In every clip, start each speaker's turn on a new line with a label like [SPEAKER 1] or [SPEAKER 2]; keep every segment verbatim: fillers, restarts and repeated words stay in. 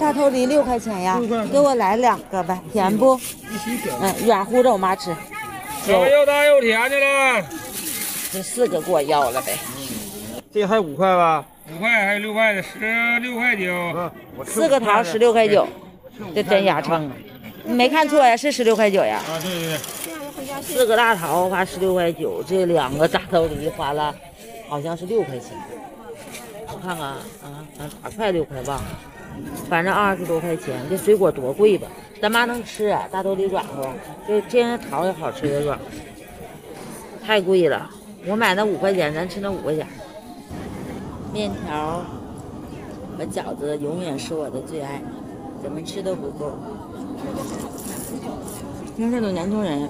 [SPEAKER 1] 大头梨六块钱呀，给我来两个呗，甜不？嗯，软乎的我妈吃。
[SPEAKER 2] 又大又甜的了。
[SPEAKER 1] 这四个给我要了呗。
[SPEAKER 3] 这还五块吧？
[SPEAKER 2] 五块还有六块的，十六块九。
[SPEAKER 1] 四个桃十六块九，这真牙秤啊！你没看错呀，是十六块九呀。
[SPEAKER 2] 啊，对对对。
[SPEAKER 1] 四个大桃花十六块九，这两个大头梨花了，好像是六块钱。我看看啊，八块六块吧，反正二十多块钱。这水果多贵吧？咱妈能吃啊，大头梨软乎，这这样桃也好吃也软。太贵了，我买那五块钱，咱吃那五块钱。面条和饺子永远是我的最爱，怎么吃都不够。你看这种年轻人，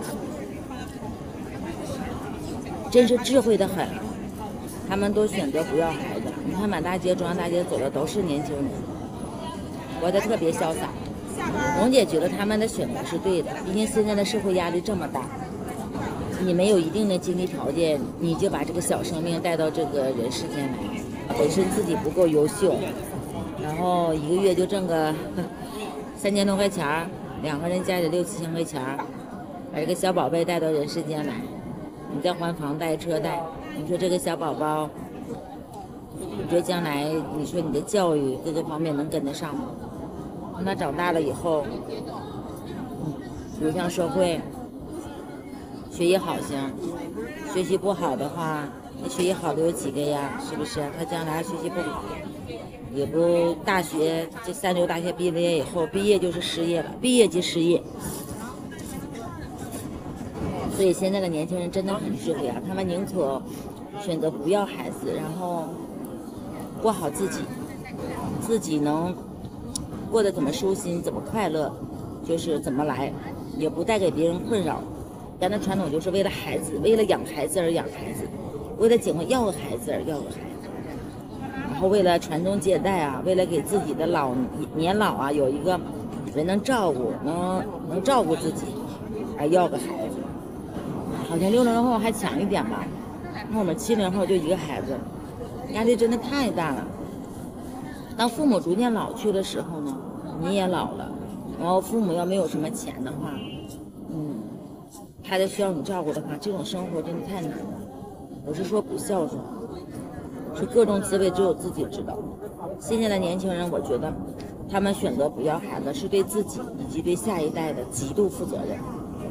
[SPEAKER 1] 真是智慧的很，他们都选择不要孩子。你看满大街中央大街走的都是年轻人，活得特别潇洒。蓉姐觉得他们的选择是对的，毕竟现在的社会压力这么大，你没有一定的经济条件，你就把这个小生命带到这个人世间来，本身自己不够优秀，然后一个月就挣个三千多块钱，两个人加起来六七千块钱，把这个小宝贝带到人世间来，你再还房贷车贷，你说这个小宝宝，你说将来你说你的教育各个方面能跟得上吗？等他长大了以后，流向社会，学习好行，学习不好的话，那学习好的有几个呀？是不是？他将来学习不好，也不大学这三流大学毕了业以后，毕业就是失业了，毕业即失业。所以现在的年轻人真的很智慧啊，他们宁可选择不要孩子，然后过好自己，自己能过得怎么舒心，怎么快乐，就是怎么来，也不带给别人困扰。咱的传统就是为了孩子，为了养孩子而养孩子，为了结婚要个孩子而要个孩子，然后为了传宗接代啊，为了给自己的老年老啊有一个人能照顾，能能照顾自己，而要个孩子。好像六零后还强一点吧，那我们七零后就一个孩子，压力真的太大了。当父母逐渐老去的时候呢，你也老了，然后父母要没有什么钱的话，嗯，孩子需要你照顾的话，这种生活真的太难了。我是说不孝顺，是各种滋味只有自己知道。现在的年轻人，我觉得他们选择不要孩子，是对自己以及对下一代的极度负责任。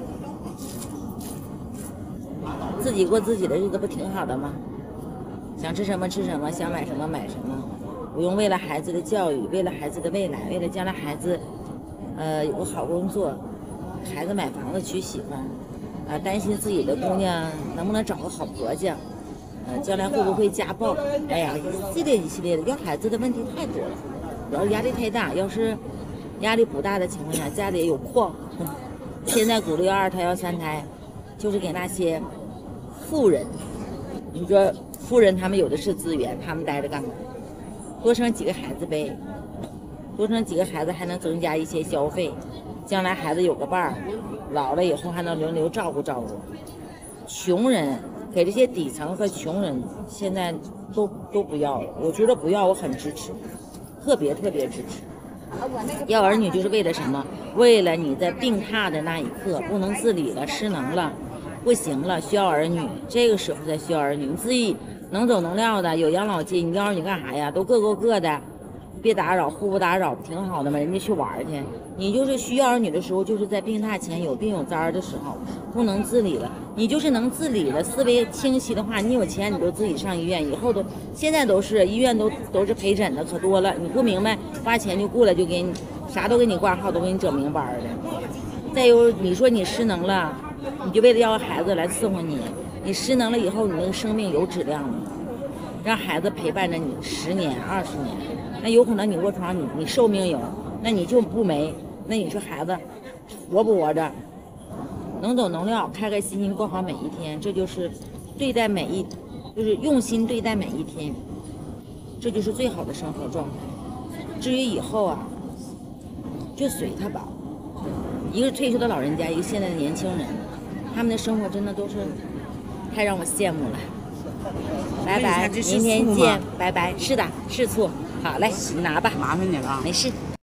[SPEAKER 1] 自己过自己的日子不挺好的吗？想吃什么吃什么，想买什么买什么，不用为了孩子的教育，为了孩子的未来，为了将来孩子，呃，有个好工作，孩子买房子娶媳妇，啊、呃，担心自己的姑娘能不能找个好婆家，呃，将来会不会家暴？哎呀，一系列一系列的，要孩子的问题太多了，主要是压力太大。要是压力不大的情况下，家里也有矿，现在鼓励要二胎要三胎，就是给那些富人，你说富人他们有的是资源，他们待着干嘛？多生几个孩子呗，多生几个孩子还能增加一些消费，将来孩子有个伴儿，老了以后还能轮流照顾照顾。穷人给这些底层和穷人现在都都不要了，我觉得不要，我很支持，特别特别支持。要儿女就是为了什么？为了你在病榻的那一刻不能自理了，失能了。不行了，需要儿女，这个时候才需要儿女。你自己能走能撂的，有养老金，你要儿女干啥呀？都各过各的，别打扰，互不打扰，挺好的嘛。人家去玩去，你就是需要儿女的时候，就是在病榻前有病有灾的时候，不能自理了。你就是能自理了，思维清晰的话，你有钱你就自己上医院，以后都现在都是医院都都是陪诊的，可多了。你不明白，花钱就过来就给你啥都给你挂号，都给你整明白了。再有你说你失能了。你就为了要孩子来伺候你，你失能了以后，你那个生命有质量吗？让孩子陪伴着你十年、二十年，那有可能你卧床，你你寿命有，那你就不没。那你说孩子活不活着？能走能撂，开开心心过好每一天，这就是对待每一，就是用心对待每一天，这就是最好的生活状态。至于以后啊，就随他吧。一个退休的老人家，一个现在的年轻人。他们的生活真的都是太让我羡慕了。拜拜，明天见，拜拜。是的，是醋。好嘞，你拿吧，
[SPEAKER 4] 麻烦你了，
[SPEAKER 1] 没事。